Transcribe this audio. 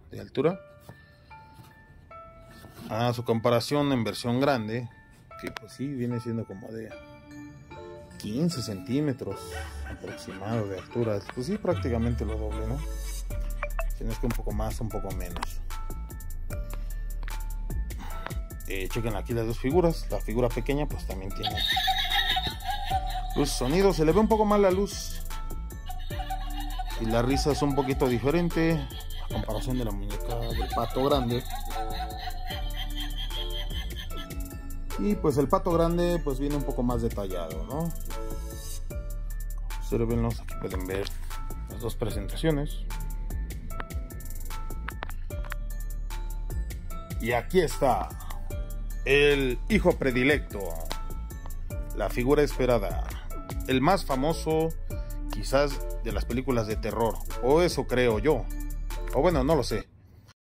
de altura. A su comparación en versión grande, que pues sí, viene siendo como de 15 centímetros aproximado de altura. Pues sí, prácticamente lo doble, ¿no? Si no es que un poco más, un poco menos. Chequen aquí las dos figuras. La figura pequeña pues también tiene luz, sonido. Se le ve un poco más la luz y la risa es un poquito diferente a comparación de la muñeca del pato grande. Y pues el pato grande pues viene un poco más detallado, ¿no? Observenlos, aquí pueden ver las dos presentaciones. Y aquí está el hijo predilecto, la figura esperada, el más famoso quizás de las películas de terror, o eso creo yo, o bueno, no lo sé.